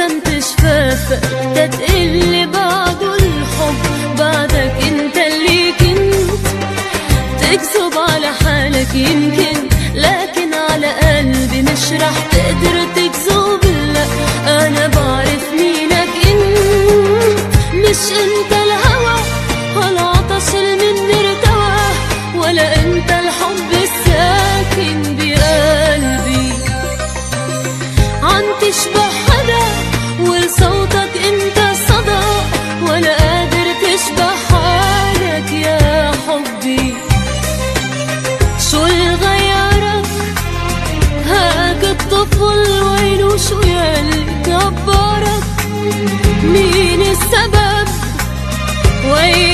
ابتسمت شفافك تتقلي بعده الحب بعدك انت اللي كنت تكذب على حالك يمكن، لكن على قلبي مش رح تقدر تكذب. لا انا بعرف مينك انت، مش انت الهوى هالعطش اللي مني ارتوى، ولا انت الحب الساكن بقلبي. عم تشبه حدا وصوتك انت صدى، ولا قادر تشبه حالك يا حبي. شو اللي غيرك هاك الطفل وينه، شو يلي كبرك، مين السبب وين